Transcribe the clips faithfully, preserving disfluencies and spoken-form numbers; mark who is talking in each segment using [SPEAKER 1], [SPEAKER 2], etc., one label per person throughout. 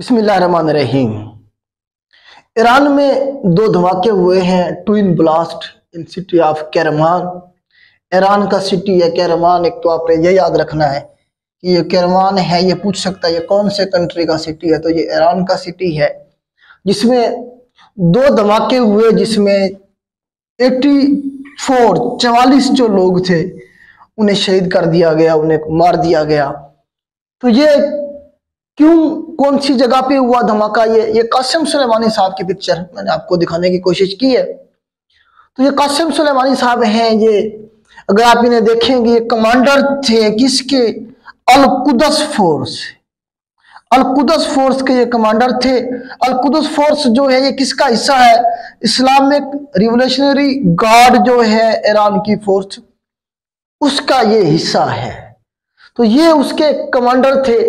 [SPEAKER 1] बिस्मिल्लाहिर्रहमानिर्रहीम। ईरान में दो धमाके हुए हैं, twin blast in city of Kerman. Iran का सिटी है केरमान। एक तो आपने ये याद रखना है कि ये केरमान है, ये पूछ सकता है ये कौन से कंट्री का सिटी है, तो ये ईरान का सिटी है जिसमें दो धमाके हुए, जिसमें चौरासी चवालीस जो लोग थे उन्हें शहीद कर दिया गया, उन्हें मार दिया गया। तो ये क्यों, कौन सी जगह पे हुआ धमाका? ये ये कासिम सुलेमानी साहब की पिक्चर मैंने आपको दिखाने की कोशिश की है। तो ये कासिम सुलेमानी साहब हैं, ये अगर आप इन्हें देखेंगे ये कमांडर थे किसके? अल कुदस फोर्स। अल कुदस फोर्स के ये कमांडर थे। अल कुदस फोर्स जो है ये किसका हिस्सा है? इस्लामिक रिवोल्यूशनरी गार्ड जो है ईरान की फोर्स, उसका ये हिस्सा है। तो ये उसके कमांडर थे।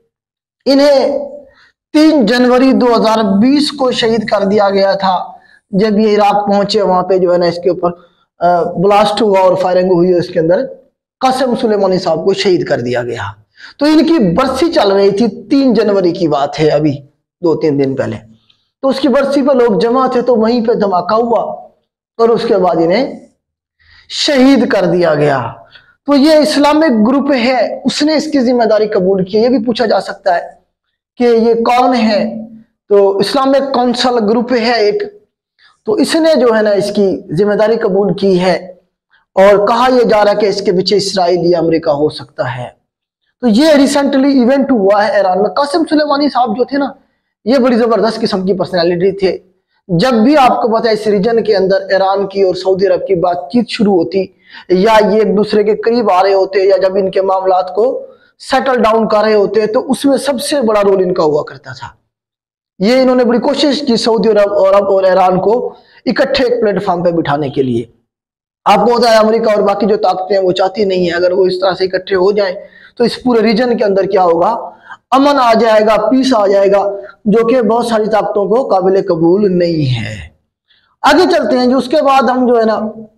[SPEAKER 1] इन्हें तीन जनवरी दो हज़ार बीस को शहीद कर दिया गया था जब ये इराक पहुंचे। वहां पे जो है ना इसके ऊपर ब्लास्ट हुआ और फायरिंग हुई, उसके अंदर कासिम सुलेमानी साहब को शहीद कर दिया गया। तो इनकी बरसी चल रही थी, तीन जनवरी की बात है, अभी दो तीन दिन पहले। तो उसकी बरसी पे लोग जमा थे, तो वहीं पे धमाका हुआ और उसके बाद इन्हें शहीद कर दिया गया। तो ये इस्लामिक ग्रुप है, उसने इसकी जिम्मेदारी कबूल की। ये भी पूछा जा सकता है कि ये कौन है? तो इस्लामिक काउंसिल ग्रुप है एक, तो इसने जो है ना इसकी जिम्मेदारी कबूल की है और कहा यह जा रहा है कि इसके पीछे इसराइल या अमेरिका हो सकता है। तो ये रिसेंटली इवेंट हुआ है ईरान में। कासिम सुलेमानी साहब जो थे ना, ये बड़ी जबरदस्त किस्म की पर्सनैलिटी थे। जब भी आपको पता है इस रीजन के अंदर ईरान की और सऊदी अरब की बातचीत शुरू होती, या ये एक दूसरे के करीब आ रहे होते, या जब इनके मामलात को सेटल डाउन कर रहे होते, तो उसमें सबसे बड़ा रोल इनका हुआ करता था। ये इन्होंने बड़ी कोशिश की सऊदी अरब और अरब और ईरान को इकट्ठे एक प्लेटफॉर्म पे बिठाने के लिए। आपको पता है अमेरिका और बाकी जो ताकतें हैं वो चाहती नहीं है, अगर वो इस तरह से इकट्ठे हो जाएं तो इस पूरे रीजन के अंदर क्या होगा? अमन आ जाएगा, पीस आ जाएगा, जो कि बहुत सारी ताकतों को काबिल कबूल नहीं है। आगे चलते हैं, जो उसके बाद हम जो है ना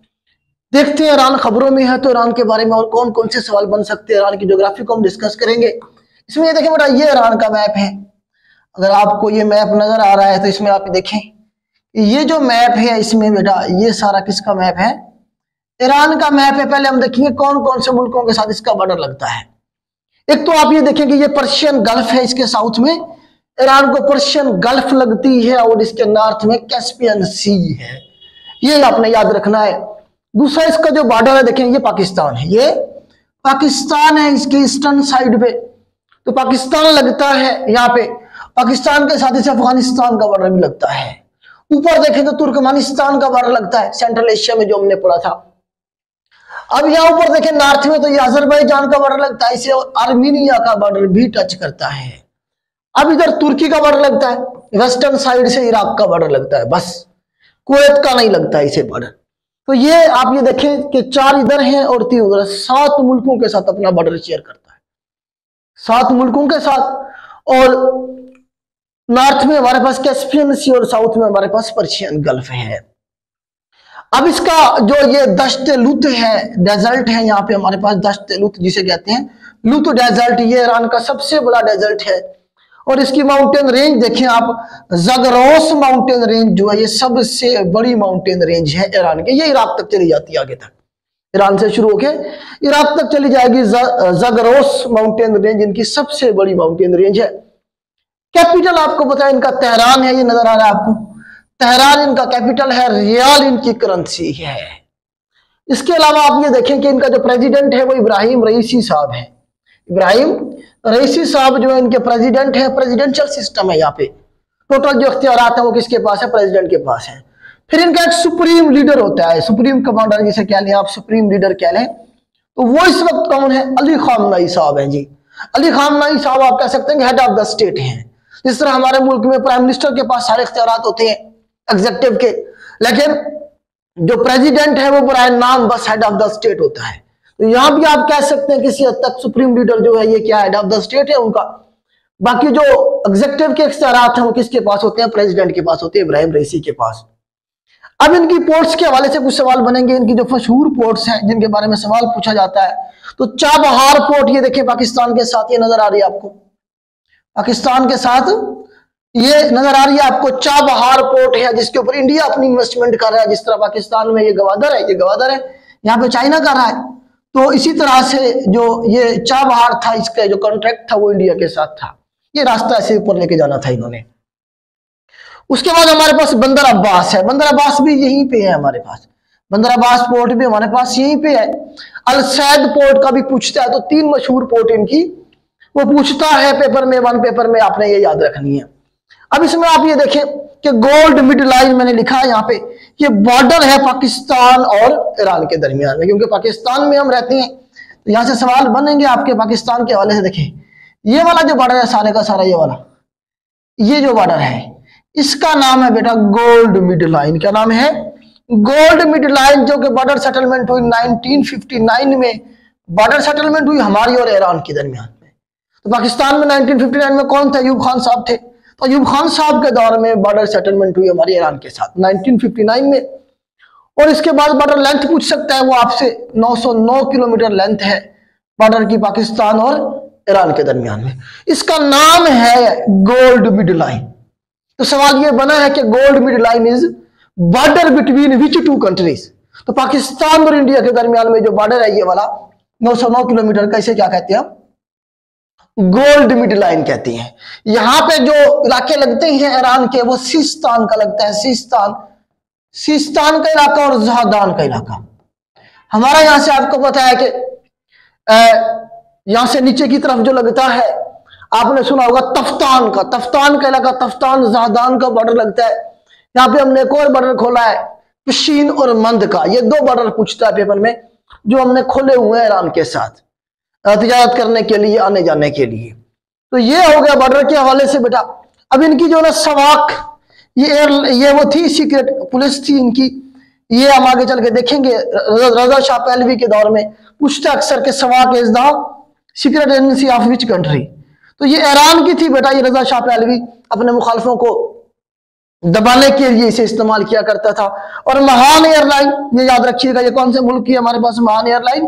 [SPEAKER 1] देखते हैं ईरान खबरों में है, तो ईरान के बारे में और कौन कौन से सवाल बन सकते हैं, ईरान की ज्योग्राफी को हम डिस्कस करेंगे। इसमें ये देखें बेटा, ये ईरान का मैप है। अगर आपको ये मैप नजर आ रहा है तो इसमें आप देखें, ये जो मैप है इसमें बेटा ये सारा किसका मैप है? ईरान का मैप है। पहले हम देखेंगे कौन कौन से मुल्कों के साथ इसका बॉर्डर लगता है। एक तो आप ये देखेंगे ये पर्शियन गल्फ है, इसके साउथ में ईरान को पर्शियन गल्फ लगती है और इसके नॉर्थ में कैस्पियन सी है। ये आपने याद रखना है। दूसरा इसका जो बॉर्डर है देखें, ये पाकिस्तान है, ये पाकिस्तान है इसके ईस्टर्न साइड पे, तो पाकिस्तान लगता है यहाँ पे। पाकिस्तान के साथ ही अफगानिस्तान का बॉर्डर भी लगता है। ऊपर देखें तो तुर्कमेनिस्तान का बॉर्डर लगता है, सेंट्रल एशिया में जो हमने पढ़ा था। अब यहाँ ऊपर देखें नॉर्थ में तो ये अजरबैजान का बॉर्डर लगता है, इसे आर्मीनिया का बॉर्डर भी टच करता है। अब इधर तुर्की का बॉर्डर लगता है, वेस्टर्न साइड से इराक का बॉर्डर लगता है, बस कुवैत का नहीं लगता है इसे बॉर्डर। तो ये आप ये देखें कि चार इधर हैं और तीन उधर, सात मुल्कों के साथ अपना बॉर्डर शेयर करता है, सात मुल्कों के साथ। और नॉर्थ में हमारे पास कैस्पियन सी और साउथ में हमारे पास पर्शियन गल्फ है। अब इसका जो ये दश्त लुत है, डेजर्ट है, यहाँ पे हमारे पास दश्त लुत जिसे कहते हैं, लुत डेजर्ट, ये ईरान का सबसे बड़ा डेजर्ट है। और इसकी माउंटेन रेंज देखें आप, ज़गरोस माउंटेन रेंज जो है ये सबसे बड़ी माउंटेन रेंज है ईरान के। ये इराक तक चली जाती है, आगे तक ईरान से शुरू होके इराक तक चली जाएगी। ज़गरोस माउंटेन रेंज इनकी सबसे बड़ी माउंटेन रेंज है। कैपिटल आपको पता है इनका तेहरान है, ये नजर आ रहा है आपको, तेहरान इनका कैपिटल है, रियाल इनकी करेंसी है। इसके अलावा आप ये देखें कि इनका जो प्रेसिडेंट है वो इब्राहिम रईसी साहब है। इब्राहिम रईसी साहब जो है इनके प्रेसिडेंट है। प्रेसिडेंशियल सिस्टम है यहाँ पे, टोटल जो इख्तियारात है वो किसके पास है? प्रेसिडेंट के पास है। फिर इनका एक सुप्रीम लीडर होता है, सुप्रीम कमांडर जिसे कह लें आप, सुप्रीम लीडर कह लें, तो वो इस वक्त कौन है? अली खामनेई साहब हैं जी। अली खामनेई साहब आप कह सकते हैं कि हेड ऑफ द स्टेट हैं। जिस तरह हमारे मुल्क में प्राइम मिनिस्टर के पास सारे इख्तियारात होते हैं एग्जीक्यूटिव के, लेकिन जो प्रेसिडेंट है वो बराए नाम बस हेड ऑफ द स्टेट होता है। तो यहां भी आप कह सकते हैं किसी हद तक सुप्रीम लीडर जो है ये क्या हेड ऑफ द स्टेट है उनका। बाकी जो एग्जीक्यूटिव के इख्तियारात हैं वो किसके पास होते हैं? प्रेसिडेंट के पास होते हैं, इब्राहिम रईसी के पास। अब इनकी पोर्ट्स के हवाले से कुछ सवाल बनेंगे। इनकी जो मशहूर पोर्ट्स हैं जिनके बारे में सवाल पूछा जाता है, तो चाबहार पोर्ट ये देखिए पाकिस्तान के साथ, ये नजर आ रही है आपको, पाकिस्तान के साथ ये नजर आ रही है आपको चाबहार पोर्ट है, जिसके ऊपर इंडिया अपनी इन्वेस्टमेंट कर रहा है। जिस तरह पाकिस्तान में ये गवादर है, ये गवादर है, यहाँ पे चाइना कर रहा है। तो इसी तरह से जो ये चाबहार था, इसका जो कॉन्ट्रैक्ट था वो इंडिया के साथ था। ये रास्ता ऐसे ऊपर लेके जाना था इन्होंने। उसके बाद हमारे पास बंदर अब्बास है। बंदर अब्बास भी यहीं पे है हमारे पास, बंदर अब्बास पोर्ट भी हमारे पास यहीं पे है। अल सैद पोर्ट का भी पूछता है, तो तीन मशहूर पोर्ट इनकी वो पूछता है पेपर में, वन पेपर में, आपने ये याद रखनी है। अब इसमें आप ये देखें कि गोल्ड मिड लाइन मैंने लिखा है यहाँ पे, ये बॉर्डर है पाकिस्तान और ईरान के दरमियान में, क्योंकि पाकिस्तान में हम रहते हैं। तो यहाँ से सवाल बनेंगे आपके पाकिस्तान के हवाले से। देखें ये वाला जो बॉर्डर है सारे का सारा, ये वाला ये जो बॉर्डर है इसका नाम है बेटा गोल्ड मिड लाइन। क्या नाम है? गोल्ड मिड लाइन, जो कि बॉर्डर सेटलमेंट हुई नाइनटीन फिफ्टी नाइन में। बॉर्डर सेटलमेंट हुई हमारी और ईरान के दरमियान में। तो पाकिस्तान में नाइनटीन फिफ्टी नाइन में कौन थे? अयूब खान साहब थे। तो अयूब खान साहब के दौर में बॉर्डर सेटलमेंट हुई हमारी ईरान के साथ नाइनटीन फिफ्टी नाइन में। और इसके बाद बॉर्डर लेंथ पूछ सकता है वो आपसे, नौ सौ नौ किलोमीटर लेंथ है बॉर्डर की पाकिस्तान और ईरान के दरमियान में। इसका नाम है गोल्ड मिड लाइन। तो सवाल ये बना है कि gold mid line is border between which two countries. तो पाकिस्तान और इंडिया के दरमियान में जो बॉर्डर है ये वाला नौ सौ नौ किलोमीटर का, इसे क्या कहते हैं? गोल्ड मिड लाइन कहते हैं। यहां पे जो इलाके लगते हैं ईरान के, वो सिस्तान का लगता है, सिस्तान सिस्तान का इलाका और जहादान का इलाका। हमारा यहां से आपको पता है कि यहां से नीचे की तरफ जो लगता है, आपने सुना होगा तफ्तान का, तफ्तान का इलाका, तफ्तान जहादान का बॉर्डर लगता है। यहाँ पे हमने एक और बॉर्डर खोला है पशीन और मंद का। ये दो बॉर्डर पूछता है पेपर में, जो हमने खोले हुए हैं ईरान के साथ तिजारत करने के लिए, आने जाने के लिए। तो ये हो गया बॉर्डर के हवाले से बेटा। अब इनकी जो ना सवाक, ये ये वो थी सीक्रेट पुलिस थी इनकी। ये हम आगे चल के देखेंगे रजा शाह पहलवी के दौर में पूछता अक्सर के सवाक is the secret agency of which country. तो ये ईरान की थी बेटा। ये रजा शाह पहलवी अपने मुखालफों को दबाने के लिए इसे इस्तेमाल किया करता था। और महान एयरलाइन, ये याद रखिएगा, ये कौन से मुल्क की है हमारे पास महान एयरलाइन?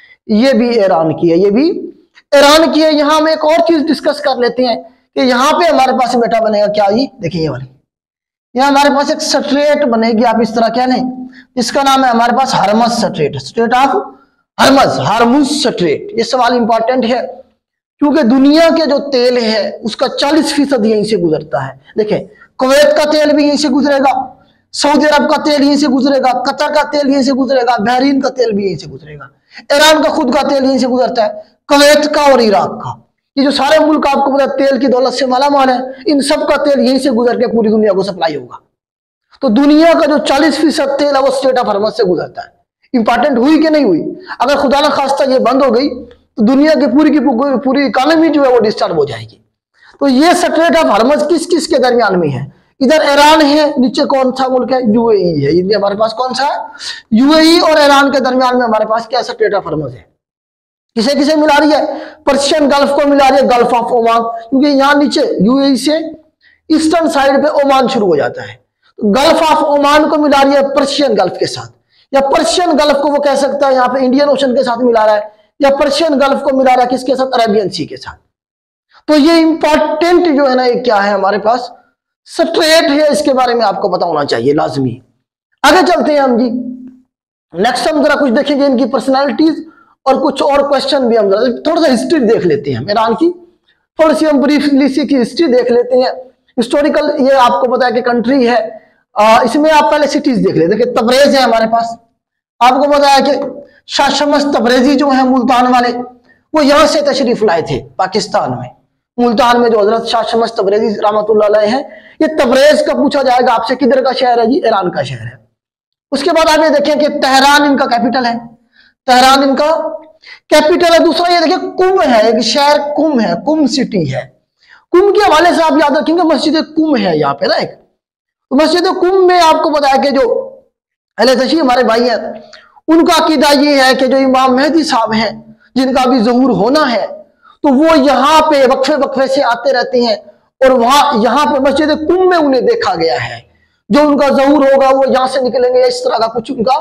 [SPEAKER 1] ये भी ईरान की है, ये भी ईरान की है। यहां हम एक और चीज डिस्कस कर लेते हैं कि यहाँ पे हमारे पास बेटा बनेगा क्या? ये देखिए ये वाली, यहाँ हमारे पास एक स्ट्रेट बनेगी, आप इस तरह क्या लें, जिसका नाम है हमारे पास Hormuz strait, strait of Hormuz, Hormuz strait. ये सवाल इंपॉर्टेंट है क्योंकि दुनिया के जो तेल है उसका चालीस फीसद यहीं से गुजरता है। देखें कुवैत का तेल भी यहीं से गुजरेगा, सऊदी अरब का तेल यहीं से गुजरेगा, कतर का तेल यहीं से गुजरेगा, बहरीन का तेल भी यहीं से गुजरेगा, ईरान का खुद का तेल यहीं से गुजरता है, कुवैत का और इराक का। ये जो सारे मुल्क आपको पता तेल की दौलत से मालामाल है, इन सब का तेल यहीं से गुजर के पूरी दुनिया को सप्लाई होगा। तो दुनिया का जो चालीस फीसद तेल है वो स्ट्रेट ऑफ हरमज से गुजरता है। इंपॉर्टेंट हुई कि नहीं हुई? अगर खुदा ना खास्ता ये बंद हो गई तो दुनिया की पूरी की पूरी इकोनॉमी जो है वो डिस्टर्ब हो जाएगी। तो ये स्ट्रेट ऑफ हरमज किस किस के दरमियान में है? इधर ईरान है, नीचे कौन सा मुल्क है? यूएई है। इंडिया हमारे पास कौन सा है? यूएई और ईरान के दरमियान में हमारे पास क्या स्ट्रेट ऑफ हरमज है? किसे किसे मिला रही है? पर्शियन गल्फ को मिला रही है, गल्फ ऑफ ओमान, क्योंकि यहाँ नीचे यूएई से ईस्टर्न साइड पे ओमान शुरू हो जाता है। तो गल्फ ऑफ ओमान को मिला रही है पर्शियन गल्फ के साथ, या पर्शियन गल्फ को वो कह सकता है यहाँ पे इंडियन ओशन के साथ मिला रहा है, या पर्शियन गल्फ को मिला रहा है किसके साथ? अरेबियन सी के साथ। तो ये इंपॉर्टेंट जो है ना, ये क्या है हमारे पास? स्ट्रेट है, इसके बारे में आपको पता होना चाहिए लाजमी। आगे चलते हैं हम जी, नेक्स्ट हम जरा कुछ देखेंगे इनकी पर्सनैलिटीज और कुछ और क्वेश्चन भी हम जरा थोड़ा सा हिस्ट्री देख लेते हैं ईरान की, थोड़ी सी हम ब्रीफली सी की हिस्ट्री देख लेते हैं। हिस्टोरिकल ये आपको पता है कि कंट्री है, आ, इसमें आप पहले सिटीज देख लेते हैं। तबरेज है हमारे पास, आपको पता है कि शाह शमस तबरेजी जो है मुल्तान वाले, वो यहां से तशरीफ लाए थे पाकिस्तान में। मुल्तान में जो हजरत शाह शमस तबरेजी रहमतुल्लाह अलैह हैं, ये तबरेज का पूछा जाएगा आपसे किधर का शहर है जी? ईरान का शहर है। उसके बाद आप ये देखें कि तेहरान इनका कैपिटल है, तेहरान इनका कैपिटल है। दूसरा ये देखिए कुम है, एक शहर कुम है, कुम सिटी है। कुम के हवाले से आप याद रखेंगे मस्जिद कुम है यहाँ पे ना एक। तो मस्जिद कुम में आपको पता है कि जो अहले तशरीह हमारे भाई हैं, उनका अकीदा ये है कि जो इमाम मेहदी साहब हैं जिनका भी ज़हूर होना है, तो वो यहाँ पे वक्फे वक्फे से आते रहते हैं और वहां यहाँ पे मस्जिद कुम में उन्हें देखा गया है। जो उनका ज़हूर होगा वो यहाँ से निकलेंगे, इस तरह का कुछ उनका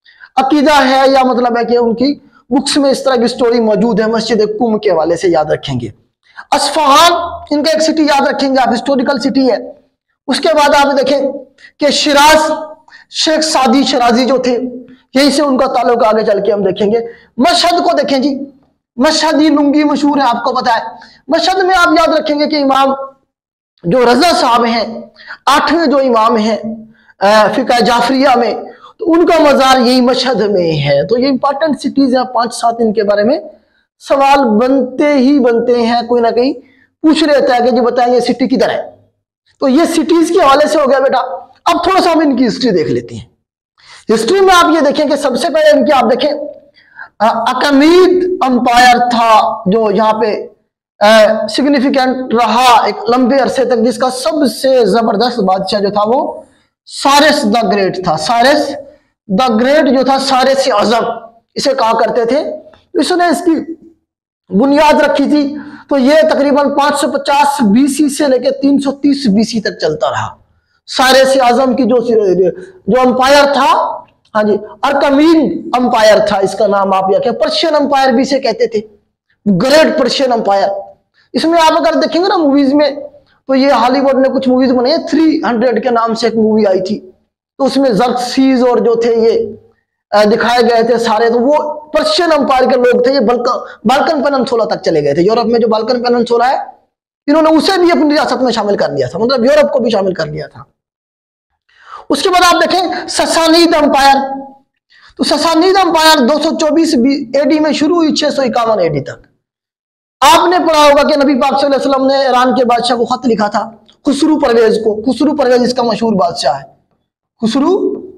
[SPEAKER 1] अकीदा है, या मतलब है कि उनकी बुक्स में इस तरह की स्टोरी मौजूद है मस्जिद कुम के हवाले से, याद रखेंगे। अस्फहान इनका एक सिटी याद रखेंगे आप, हिस्टोरिकल सिटी है। उसके बाद आप देखें कि शिराज, शेख सादी शिराजी जो थे, यहीं से उनका ताल्लुक आगे चल के हम देखेंगे। मशहद को देखें जी, मशहदी लुंगी मशहूर है, आपको पता है। मशहद में आप याद रखेंगे कि इमाम जो रजा साहब हैं, आठवें जो इमाम हैं फिका जाफरिया में, तो उनका मजार यही मशहद में है। तो ये इंपॉर्टेंट सिटीज हैं, पांच सात इनके बारे में सवाल बनते ही बनते हैं, कोई ना कहीं पूछ लेता है कि जी बताएं ये सिटी किधर है। तो ये सिटीज के हवाले से हो गया बेटा। अब थोड़ा सा हम इनकी हिस्ट्री देख लेते हैं। हिस्ट्री में आप ये देखें कि सबसे पहले इनकी आप देखें अकमीद अंपायर था जो यहाँ पे सिग्निफिकेंट रहा एक लंबे अरसे तक, जिसका सबसे जबरदस्त बादशाह जो था वो सारिस द ग्रेट था। सारिस द ग्रेट जो था, सारिस आजम इसे कहा करते थे। इसने इसकी बुनियाद रखी थी। तो ये तकरीबन पाँच सौ पचास बीसी से लेकर तीन सौ तीस बीसी तक चलता रहा। सारिस आजम की जो जो अंपायर था, हाँ जी, अरकमीद अंपायर था इसका नाम। आप या पर्शियन अंपायर भी इसे कहते थे, ग्रेट पर्शियन अंपायर। इसमें आप अगर देखेंगे ना मूवीज में, तो ये हॉलीवुड ने कुछ मूवीज बनाई है, थ्री हंड्रेड के नाम से एक मूवी आई थी, तो उसमें जर्सीज और जो थे ये दिखाए गए थे सारे, तो वो पर्शियन अंपायर के लोग थे। ये बल्कन बाल्कन पेनिनसुला तक चले गए थे। यूरोप में जो बाल्कन पेनिनसुला है, इन्होंने उसे भी अपनी रियासत में शामिल कर लिया था, मतलब यूरोप को भी शामिल कर लिया था। उसके बाद आप देखें ससानीद अंपायर। तो ससानीद अंपायर दो सौ चौबीस एडी में शुरू हुई, छह सौ इक्यावन एडी तक। आपने पढ़ा होगा कि नबी पाक सल्लल्लाहु अलैहि वसल्लम ने ईरान के बादशाह को खत लिखा था, खुसरू परवेज को। खुसरू परवेज इसका मशहूर बादशाह है। खुसरू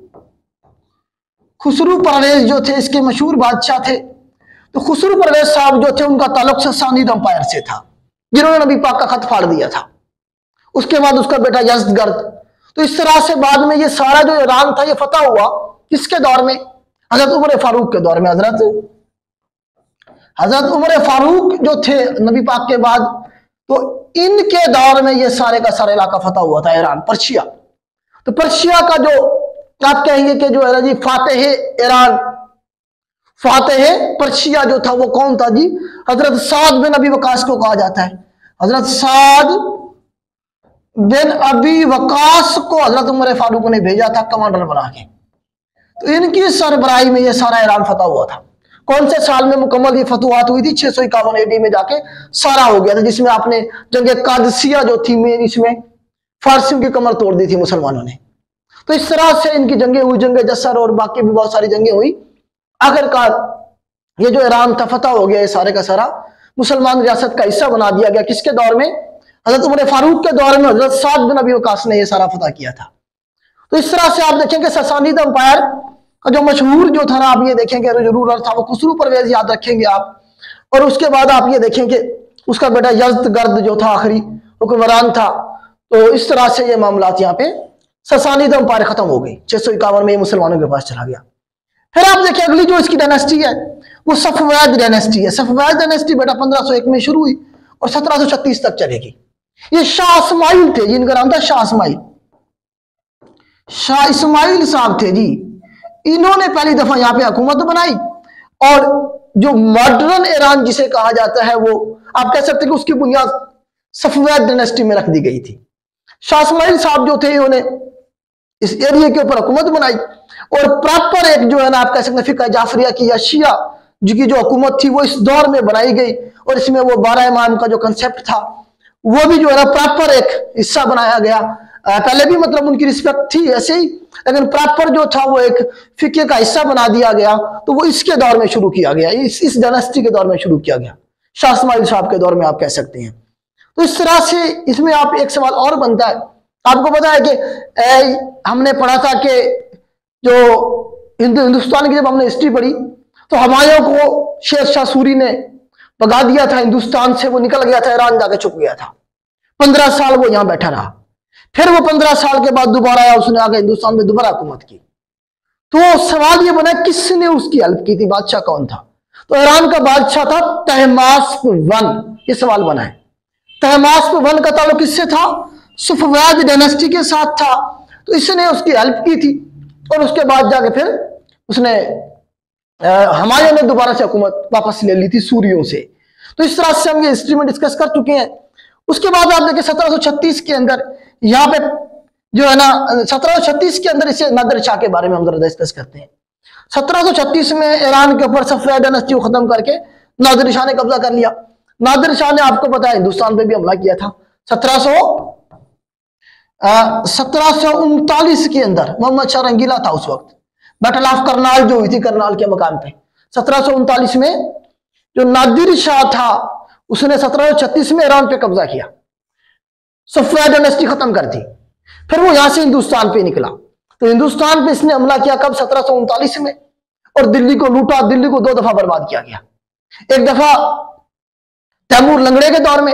[SPEAKER 1] खुसरू परवेज जो थे इसके मशहूर बादशाह थे। तो खुसरू परवेज साहब जो थे उनका ताल्लुक ससानीद अंपायर से था, जिन्होंने नबी पाक का खत फाड़ दिया था। उसके बाद उसका बेटा यज़दगर्द। तो इस तरह से बाद में ये सारा जो ईरान था ये फतह हुआ किसके दौर में? हजरत उमर फारूक के दौर में। हजरत हजरत उमर फारूक जो थे नबी पाक के बाद, तो इनके दौर में ये सारे का सारा इलाका फतह हुआ था, ईरान, पर्शिया। तो पर्शिया का जो आप कहेंगे कि जो है जी फातेह ईरान, फातेह पर्शिया जो था वो कौन था जी? हजरत साद बिन अबी वकास को कहा जाता है। हजरत साद बिन अबी वकास को हजरत उमर फारूक ने भेजा था कमांडर बना के। तो इनकी सरबराही में ये सारा ईरान फतह हुआ था। कौन से साल में मुकम्मल ये फतुहात हुई थी? छह सौ इक्यावन एडी में जाके सारा हो गया था, जिसमें आपने जंगे कादसिया जो थी में इसमें फारसियों की कमर तोड़ दी थी मुसलमानों ने। तो इस तरह से इनकी जंगें हुई, जंगे जस्सर और बाकी भी बहुत सारी जंगें हुई। आखिरकार ये जो ईरान था फतह हो गया, ये सारे का सारा मुसलमान रियासत का हिस्सा बना दिया गया। किसके दौर में? हजरत उमर फारूक के दौर में हजरत साद बिन अबी वकास ने ये सारा फतह किया था। तो इस तरह से आप देखेंगे ससानीद अंपायर का जो मशहूर जो था ना, आप ये देखेंगे जो रूलर था वो खुसरू परवेज याद रखेंगे आप। और उसके बाद आप ये देखेंगे उसका बेटा यज़दगर्द जो था आखिरी हुक्मरान था। तो इस तरह से ये मामलात यहाँ पे ससानीद अंपायर खत्म हो गई। छह सौ इक्यावन में ये मुसलमानों के पास चला गया। फिर आप देखिए अगली जो इसकी डायनेस्टी है वो सफवैद डायनेस्टी है। सफवैद डायनेस्टी बेटा पंद्रह सौ एक में शुरू हुई और सत्रह सौ छत्तीस तक चलेगी। ये शाह इस्माइल थे, जिनका नाम था शाह इस्माइल। शाह इस्माइल साहब थे जी, इन्होंने पहली दफा यहाँ पे हुकूमत बनाई। और जो मॉडर्न ईरान जिसे कहा जाता है, वो आप कह सकते हैं कि उसकी बुनियाद सफवैद डायनेस्टी में रख दी गई थी। शाह इस्माइल साहब जो थे इन्होंने इस एरिया के ऊपर हुकूमत बनाई और प्रॉपर एक जो है ना आप कह सकते हैं फिका जाफरिया की या शिया जिसकी जो हुकूमत थी वो इस दौर में बनाई गई। और इसमें वो बारह इमाम का जो कंसेप्ट था वो भी जो है ना प्रॉपर एक हिस्सा बनाया गया। पहले भी मतलब उनकी रिस्पेक्ट थी ऐसे ही, लेकिन प्रॉपर जो था वो एक फिके का हिस्सा बना दिया गया। तो वो इसके दौर में शुरू किया गया, इस इस डायनेस्टी के दौर में शुरू किया गया, शाह इस्माइल साहब के दौर में आप कह सकते हैं। तो इस तरह से इसमें आप एक सवाल और बनता है। आपको पता है कि ए, हमने पढ़ा था कि जो हिंदु हिंदुस्तान की जब हमने हिस्ट्री पढ़ी तो हुमायूं को शेर शाह सूरी ने भगा दिया था हिंदुस्तान से, वो निकल गया था, ईरान जाके छुप गया था। पंद्रह साल वो यहां बैठा रहा। फिर वो पंद्रह साल के बाद दोबारा आया, उसने आगे हिंदुस्तान में दोबारा हुकूमत की। तो सवाल ये बना किसने उसकी हेल्प की थी, बादशाह कौन था? तो ईरान का बादशाह था तहमास्प वन। ये सवाल बना है, तहमास्प वन का ताल्लुक किससे था? सफवैद डायनेस्टी के साथ था। तो इसने उसकी हेल्प की थी और उसके बाद जाके फिर उसने हुमायूं ने दोबारा से हुकूमत वापस ले ली थी सूरियों से। तो इस तरह से हम ये हिस्ट्री में डिस्कस कर चुके हैं। उसके बाद आप देखिए सत्रह सौ छत्तीस के अंदर यहाँ पे जो है ना, सत्रह सौ छत्तीस के अंदर इसे नादिर शाह के बारे में हम जरा डिस्कस करते हैं। सत्रह सौ छत्तीस में ईरान के ऊपर सफेद डायनेस्टी को खत्म करके नादिर शाह ने कब्जा कर लिया। नादिर शाह ने आपको पता है हिंदुस्तान पे भी हमला किया था। सत्रह सौ सत्रह सौ उनतालीस के अंदर मोहम्मद शाह रंगीला था उस वक्त, बैटल ऑफ करनाल जो हुई थी करनाल के मकाम पे। सत्रह सौ उनतालीस में जो नादिर शाह था उसने सत्रह सौ छत्तीस में ईरान पे कब्जा किया, सफेद डायनेस्टी खत्म कर दी। फिर वो यहां से हिंदुस्तान पे निकला, तो हिंदुस्तान पे इसने हमला किया कब? सत्रह सौ उनतालीस में, और दिल्ली को लूटा। दिल्ली को दो दफा बर्बाद किया गया। एक दफा तैमूर लंगड़े के दौर में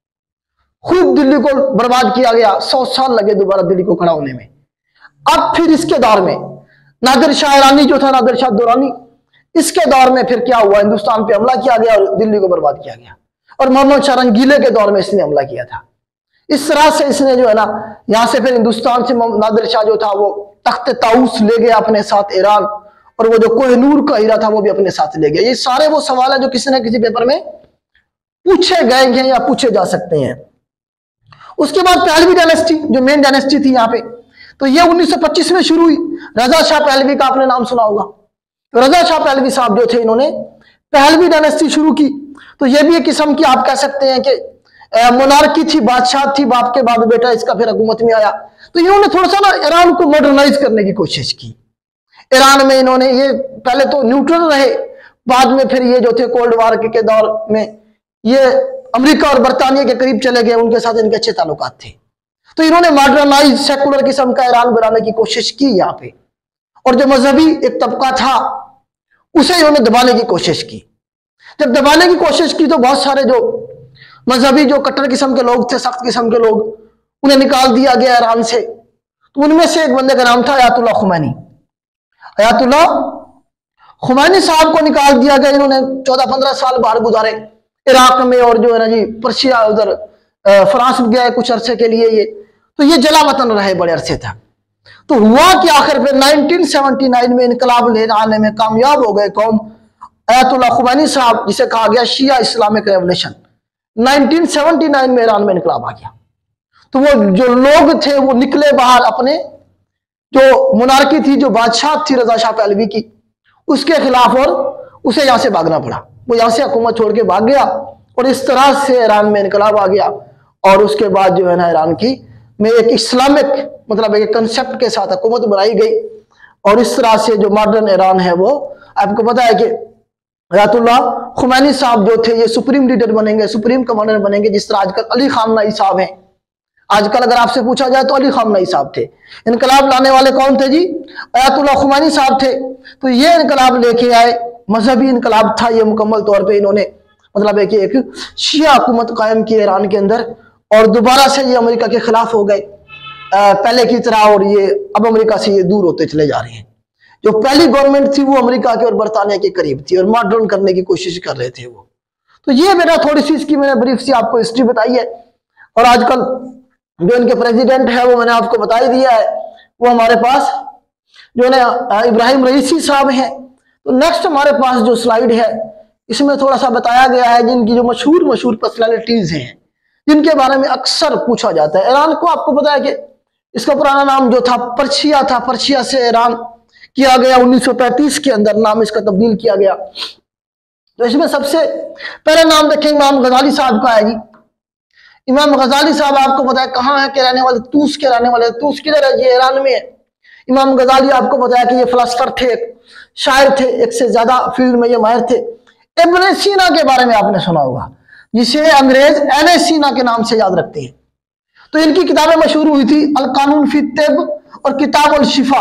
[SPEAKER 1] खूब दिल्ली को बर्बाद किया गया, सौ साल लगे दोबारा दिल्ली को खड़ा होने में। अब फिर इसके दौर में नादिर शाह ईरानी जो था, नादिर शाह दुरानी, इसके दौर में फिर क्या हुआ? हिंदुस्तान पे हमला किया गया और दिल्ली को बर्बाद किया गया। और मोहम्मद शाह रंगीले के दौर में इसने हमला किया था। इस तरह से इसने जो है ना, यहां से फिर हिंदुस्तान से नादिर शाह जो था वो तख्त ताउस ले गया अपने साथ ईरान, और वो जो कोहिनूर का हीरा था वो भी अपने साथ ले गया। ये सारे वो सवाल है जो किसी न किसी पेपर में पूछे गए हैं या पूछे जा सकते हैं। उसके बाद पहलवी डायनेस्टी जो मेन डायनेस्टी थी यहाँ पे, तो ये उन्नीस सौ पच्चीस में शुरू हुई। रजा शाह पहलवी का आपने नाम सुना होगा। तो रजा शाह पहलवी साहब जो थे, इन्होंने पहलवी डायनेस्टी शुरू की। तो ये भी एक किस्म की आप कह सकते हैं कि मोनार्की थी, बादशाह थी, बाप के बाद बेटा इसका फिर हुकूमत में आया। तो इन्होंने थोड़ा सा ना ईरान को मॉडर्नाइज करने की कोशिश की। ईरान में इन्होंने ये पहले तो न्यूट्रल रहे, बाद में फिर ये जो थे कोल्ड वार के दौर में ये अमेरिका और बरतानिया के करीब चले गए, उनके साथ इनके अच्छे ताल्लुकात थे। तो इन्होंने मॉडर्नाइज सेकुलर किस्म का ईरान बनाने की कोशिश की यहाँ पे, और जो मजहबी एक तबका था उसे इन्होंने दबाने की कोशिश की। जब दबाने की कोशिश की तो बहुत सारे जो मजहबी जो कट्टर किस्म के लोग थे, सख्त किस्म के लोग, उन्हें निकाल दिया गया ईरान से। तो उनमें से एक बंदे का नाम था अयातुल्लाह खुमैनी। अयातुल्लाह खुमैनी साहब को निकाल दिया गया। इन्होंने चौदह पंद्रह साल बाहर गुजारे इराक में, और जो है ना जी पर्शिया, उधर फ्रांस में गए कुछ अरसे के लिए। ये तो ये जला वतन रहे बड़े अरसे तक। तो हुआ कि आखिर फिर नाइनटीन सेवेंटी नाइन में इनकलाब ले आने में कामयाब हो गए कौम। अयातुल्लाह खुमैनी साहब, जिसे कहा गया शिया Islamic revolution, nineteen seventy nine में ईरान में इनकलाब आ गया। तो वो जो लोग थे वो निकले बाहर, अपने जो मोनार्की थी, जो बादशाह थी रजा शाह पहलवी की, उसके खिलाफ, और उसे यहां से भागना पड़ा। वो यहां से हुकूमत छोड़ के भाग गया, और इस तरह से ईरान में इनकलाब आ गया। और उसके बाद जो है ना ईरान की में एक इस्लामिक मतलब एक कंसेप्ट के साथ हुकूमत बनाई गई। और इस तरह से जो मॉडर्न ईरान है वो आपको पता है कि अयातुल्लाह खुमैनी साहब जो थे ये सुप्रीम लीडर बनेंगे, सुप्रीम कमांडर बनेंगे, जिस तरह आजकल अली खामनेई साहब हैं। आजकल अगर आपसे पूछा जाए तो अली खामनेई साहब थे। इनकलाब लाने वाले कौन थे जी? अयातुल्लाह खुमैनी साहब थे। तो ये इनकलाब लेके आए, मजहबी इनकलाब था ये मुकम्मल तौर पे। इन्होंने मतलब है कि एक शिया हुकूमत कायम की ईरान के अंदर, और दोबारा से ये अमेरिका के खिलाफ हो गए पहले की तरह, और ये अब अमेरिका से ये दूर होते चले जा रहे हैं। जो पहली गवर्नमेंट थी वो अमेरिका के और बरतानिया के करीब थी, और मॉडर्न करने की कोशिश कर रहे थे वो। तो ये मेरा थोड़ी सी इसकी मैंने ब्रीफ सी आपको हिस्ट्री बताई है। और आजकल जो इनके प्रेसिडेंट है वो मैंने आपको बता ही दिया है, वो हमारे पास जो है इब्राहिम रईसी साहब हैं। तो नेक्स्ट हमारे पास जो स्लाइड है इसमें थोड़ा सा बताया गया है जिनकी जो मशहूर मशहूर पर्सनैलिटीज हैं, जिनके बारे में अक्सर पूछा जाता है। ईरान को आपको पता है कि इसका पुराना नाम जो था पर्शिया था, पर्शिया से ईरान किया गया उन्नीस सौ पैंतीस के अंदर, नाम इसका तब्दील किया गया। तो इसमें सबसे पहले नाम देखें इमाम गजाली साहब का है जी। इमाम गजाली साहब आपको पता है कहाँ है के रहने वाले? तूस के रहने वाले। तूस किधर है? ये ईरान में है। इमाम गजाली आपको पता है कि ये फिलोसफर थे, शायर थे, एक से ज्यादा फील्ड में ये माहिर थे। इब्न सीना के बारे में आपने सुना होगा, जिसे अंग्रेज एन ए सीना के नाम से याद रखते हैं। तो इनकी किताबें मशहूर हुई थी अल कानून फी तिब और किताब अल शिफा।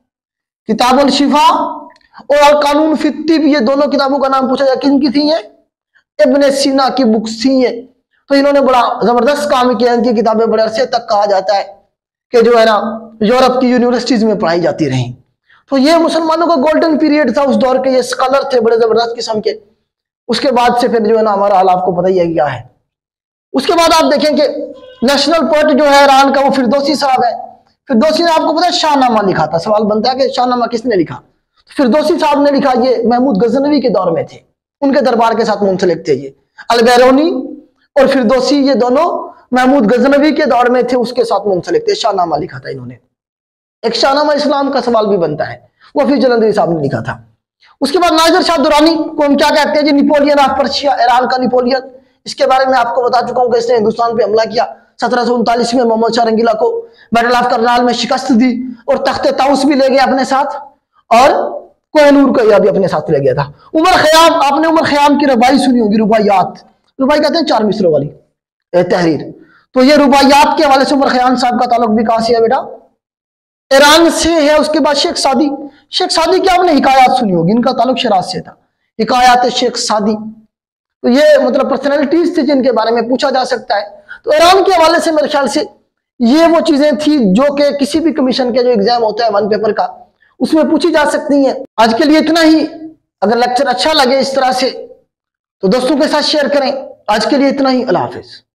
[SPEAKER 1] किताब अल शिफा और अल कानून फी तिब, ये दोनों किताबों का नाम पूछा जाए किनकी थी? ये इब्न सीना की बुक्स थी ये। तो इन्होंने बड़ा जबरदस्त काम किया। इनकी किताबें बड़े अरसे तक कहा जाता है कि जो है ना यूरोप की यूनिवर्सिटीज में पढ़ाई जाती रही। तो ये मुसलमानों का गोल्डन पीरियड था उस दौर के। ये स्कॉलर थे बड़े जबरदस्त किस्म के। उसके बाद से फिर जो है ना हमारा हाल आपको पता ही है क्या है। उसके बाद आप देखें कि नेशनल पोएट जो है ईरान का वो फिरदौसी साहब है। फिरदौसी ने आपको पता है शाहनामा लिखा था। सवाल बनता है कि शाहनामा किसने लिखा? फिरदौसी साहब ने लिखा। ये महमूद गजनवी के दौर में थे, उनके दरबार के साथ मुंसलिक थे ये। अलबैरूनी और फिरदौसी, ये दोनों महमूद गजनवी के दौर में थे, उसके साथ मुंसलिक थे। शाहनामा लिखा था इन्होंने। एक शाहनामा इस्लाम का सवाल भी बनता है, वो फिर जलंधरी साहब ने लिखा था। उसके बाद नादिर शाह दुरानी को हम क्या कहते हैं जी? नेपोलियन ऑफ पर्शिया, ईरान का नेपोलियन। इसके बारे में आपको बता चुका हूं कि इसने हिंदुस्तान पे हमला किया। सत्रह सौ उनतालीस में मोहम्मद शाह रंगीला को बैटल ऑफ करनाल में शिकस्त दी और तख्ते ताउस भी ले गया अपने साथ, और कोहिनूर का भी अपने साथ ले गया था। उमर खयाम, आपने उमर खयाम की रुबाई सुनी होगी, रुबाइयात। रुबाई कहते हैं चार मिसरों वाली तहरीर। तो ये रुबाइयात के हवाले से उमर खयाम साहब का ताल्लुक भी कहां से है बेटा? ईरान से है। उसके बाद शेख सादी, शेख सादी की आपने हिकायात सुनी होगी, इनका ताल्लुक शराज से था। हिकायात शेख सादी, तो ये मतलब पर्सनैलिटीज थी जिनके बारे में पूछा जा सकता है। तो ईरान के हवाले से मेरे ख्याल से ये वो चीजें थी जो कि किसी भी कमीशन के जो एग्जाम होता है वन पेपर का, उसमें पूछी जा सकती हैं। आज के लिए इतना ही। अगर लेक्चर अच्छा लगे इस तरह से तो दोस्तों के साथ शेयर करें। आज के लिए इतना ही। अल्लाह हाफिज।